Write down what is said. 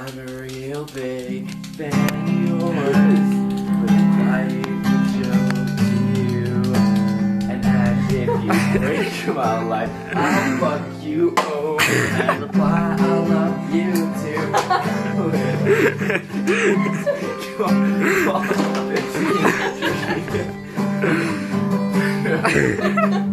I'm a real big fan of yours, but if I could show to you, and if you break my life, I'll fuck you over and reply I love you too. Come on.